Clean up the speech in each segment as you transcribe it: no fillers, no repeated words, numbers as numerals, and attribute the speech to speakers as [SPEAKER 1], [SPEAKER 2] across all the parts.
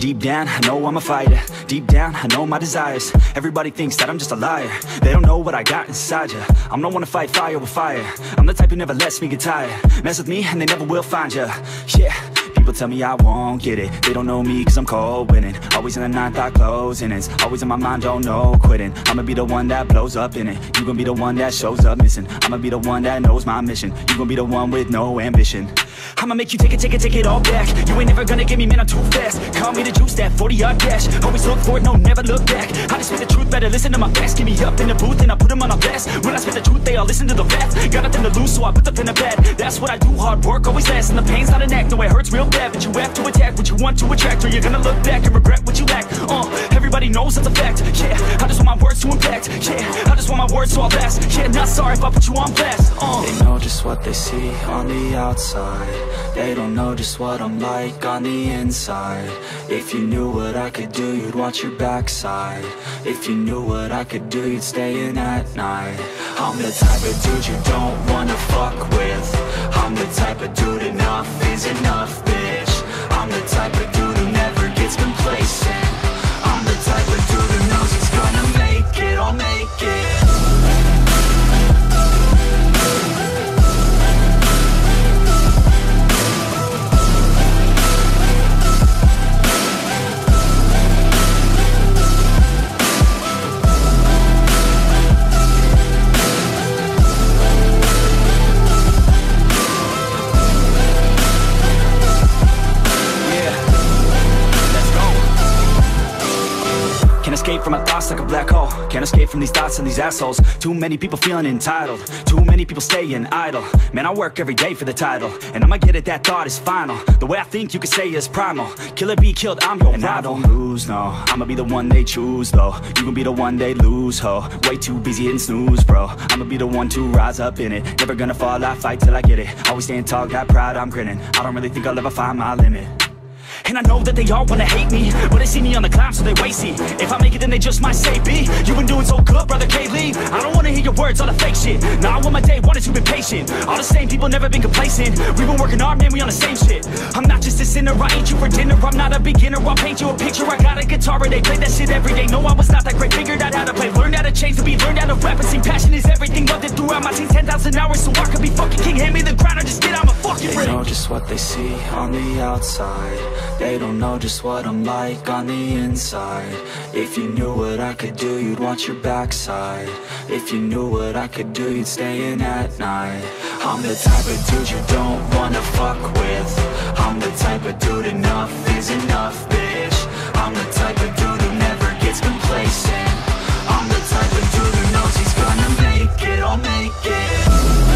[SPEAKER 1] Deep down, I know I'm a fighter. Deep down, I know my desires. Everybody thinks that I'm just a liar. They don't know what I got inside ya. I'm not one to fight fire with fire. I'm the type who never lets me get tired. Mess with me and they never will find ya. Yeah. People tell me I won't get it. They don't know me cause I'm cold winning. Always in the ninth, I closing. It's always in my mind, don't know quitting. I'ma be the one that blows up in it. You gon' be the one that shows up missing. I'ma be the one that knows my mission. You gon' be the one with no ambition. I'ma make you take it all back. You ain't never gonna get me, man, I'm too fast. Call me the juice, that 40-yard dash. Always look for it, no, never look back. I just spit the truth, better listen to my facts. Get me up in the booth and I put them on a blast. When I spit the truth, they all listen to the facts. Got nothing to lose, so I put the pen to bed. That's what I do, hard work always lasts. And the pain's not an act, no, it hurts real bad. But you have to attack what you want to attract, or you're gonna look back and regret what you lack. Everybody knows that's a fact. Yeah, I just want my words to impact. Yeah, I just want my words to all last. Yeah, not sorry if I put you on blast.
[SPEAKER 2] They know just what they see on the outside. They don't know just what I'm like on the inside. If you knew what I could do, you'd watch your backside. If you knew what I could do, you'd stay in at night. I'm the type of dude you don't wanna fuck with. I'm the type of dude enough is enough, bitch. I'm the type of dude who never gets complacent. I'm the type of dude who knows he's gonna make it, I'll make it.
[SPEAKER 1] Escape from my thoughts like a black hole. Can't escape from these thoughts and these assholes. Too many people feeling entitled. Too many people staying idle. Man, I work every day for the title, and I'ma get it, that thought is final. The way I think you could say is primal. Kill or be killed, I'm your rival. I don't lose, no. I'ma be the one they choose, though. You gon' be the one they lose, ho. Way too busy hitting snooze, bro. I'ma be the one to rise up in it. Never gonna fall, I fight till I get it. Always staying tall, got pride, I'm grinning. I don't really think I'll ever find my limit. And I know that they all wanna hate me, but they see me on the climb, so they wait, see. If I make it, then they just might say, B, you been doing so good, brother K-Lee. I don't wanna hear your words, all the fake shit. Nah, I want my day one is you been patient. All the same people, never been complacent. We been working hard, man, we on the same shit. I'm not just a sinner, I ain't you for dinner. I'm not a beginner, I'll paint you a picture. I got a guitar, and they play that shit every day. No, I was not that great, figured out how to play. Learned how to change the beat, learned how to rap and sing. Passion is everything, loved it throughout my teens. 10,000 hours, so I could be fucking king. Hand me the ground, or just get out my fucking ring.
[SPEAKER 2] They know just what they see on the outside. They don't know just what I'm like on the inside. If you knew what I could do, you'd watch your backside. If you knew what I could do, you'd stay in at night. I'm the type of dude you don't wanna fuck with. I'm the type of dude enough is enough, bitch. I'm the type of dude who never gets complacent. I'm the type of dude who knows he's gonna make it, I'll make it.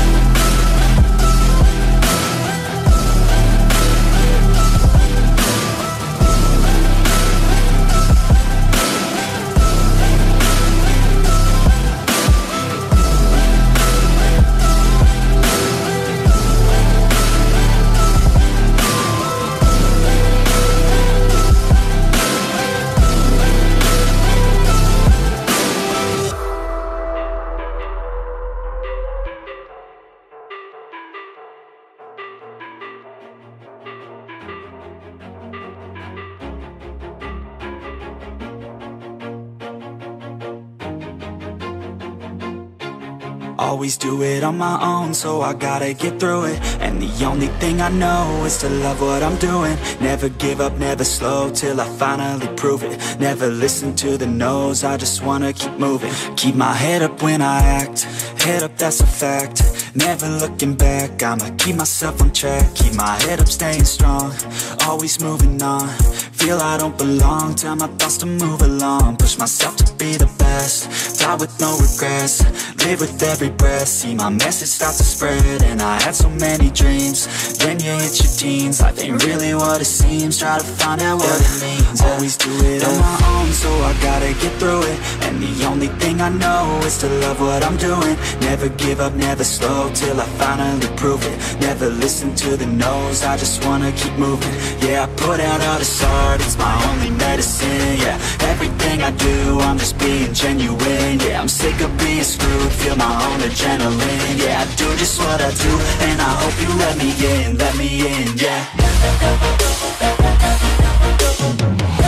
[SPEAKER 2] Always do it on my own, so I gotta get through it. And the only thing I know is to love what I'm doing. Never give up, never slow, till I finally prove it. Never listen to the no's, I just wanna keep moving. Keep my head up when I act, head up, that's a fact. Never looking back, I'ma keep myself on track. Keep my head up, staying strong, always moving on. Feel I don't belong, tell my thoughts to move along. Push myself to be the best, die with no regrets. Live with every breath, see my message start to spread. And I had so many dreams, then you hit your teens. Life ain't really what it seems, try to find out what it means. Always do it on my own, so I gotta get through it. And the only thing I know is to love what I'm doing. Never give up, never slow, till I finally prove it. Never listen to the no's, I just wanna keep moving. Yeah, I put out all this art, it's my only medicine. Yeah, everything I do, I'm just being genuine. Yeah, I'm sick of being screwed, feel my own adrenaline. Yeah, I do just what I do, and I hope you let me in, yeah.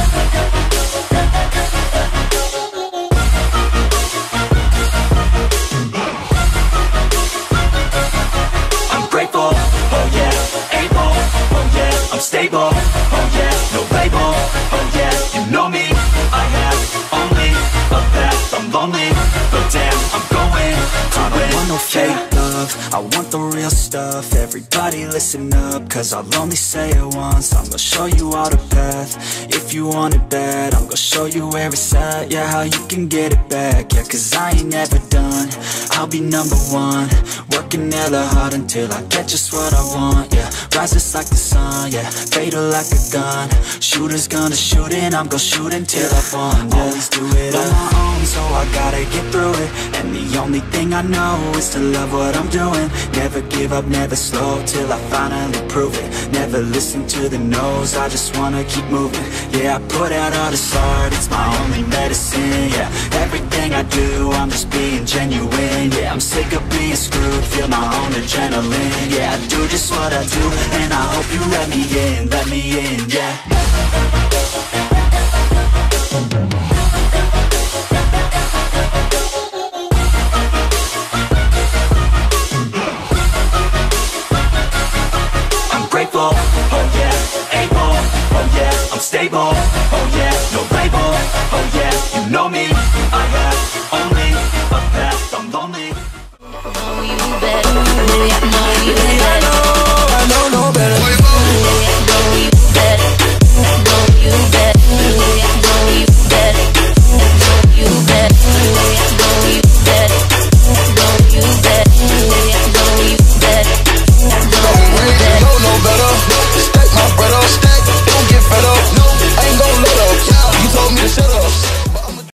[SPEAKER 2] stable, oh yeah, no label, oh yeah, you know me. I have only a path, I'm lonely, but damn, I'm going to win. I don't want no fake love, I want the real stuff. Everybody listen up, cause I'll only say it once. I'm gonna show you all the path, if you want it bad. I'm gonna show you where it's at, yeah, how you can get it back. Yeah, cause I ain't never done, I'll be number one. Working hella hard until I get just what I want, yeah. Rises like the sun, yeah, fatal like a gun. Shooter's gonna shoot and I'm gonna shoot until I won, yeah. Always do it on my own, so I gotta get through it. And the only thing I know is to love what I'm doing. Never give up, never slow, till I finally prove it. Never listen to the no's, I just wanna keep moving. Yeah, I put out all this art, it's my only medicine, yeah. Everything I do, I'm just being genuine, yeah. I'm sick of being screwed, feel my own adrenaline, yeah. I do just what I do, and I hope you let me in, yeah. I'm grateful, oh yeah, able, oh yeah, I'm stable, oh